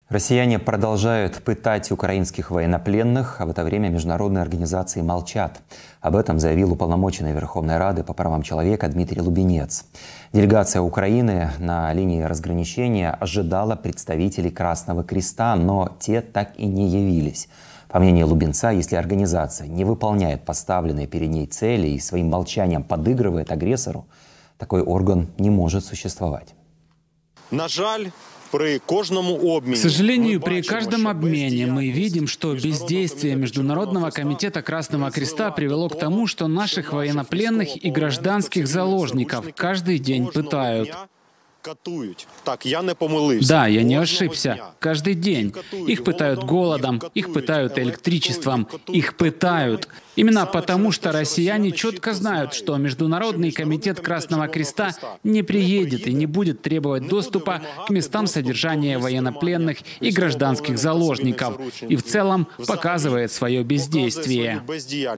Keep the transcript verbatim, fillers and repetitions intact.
Россияне продолжают пытать украинских военнопленных, а в это время международные организации молчат. Об этом заявил уполномоченный Верховной Рады по правам человека Дмитрий Лубенец. Делегация Украины на линии разграничения ожидала представителей Красного Креста, но те так и не явились. По мнению Лубенца, если организация не выполняет поставленные перед ней цели и своим молчанием подыгрывает агрессору, такой орган не может существовать. На жаль, К сожалению, при каждом обмене мы видим, что бездействие Международного комитета Красного Креста привело к тому, что наших военнопленных и гражданских заложников каждый день пытают. Да, я не ошибся. Каждый день. Их пытают голодом, их пытают электричеством, их пытают. Именно потому, что россияне четко знают, что Международный комитет Красного Креста не приедет и не будет требовать доступа к местам содержания военнопленных и гражданских заложников, и в целом показывает свое бездействие.